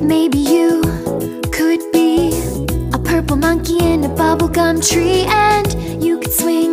Maybe you could be a purple monkey in a bubblegum tree, and you could swing